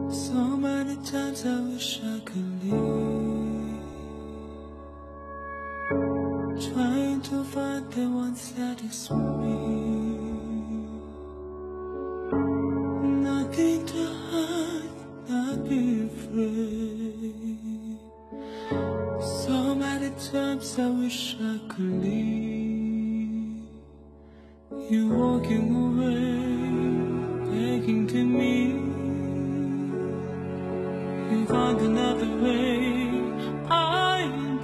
So many times I wish I could leave, trying to find the one that is me. Nothing to hide, not be afraid. So many times I wish I could leave, you walking away, begging to me. You found another way, I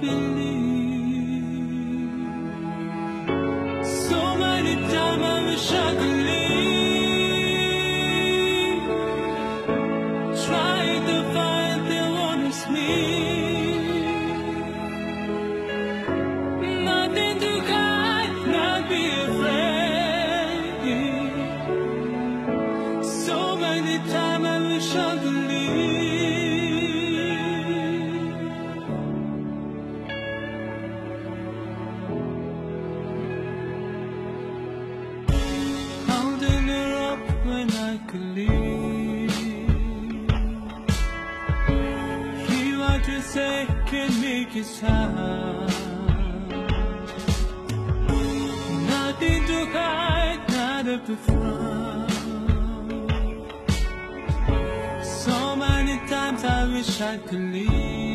believe. So many times I wish I could leave, trying to find the one who's me. Nothing to hide, not be afraid. So many times I wish I could leave. When I could leave, hear what you say can make you sad. Nothing to hide, not up to front. So many times I wish I could leave.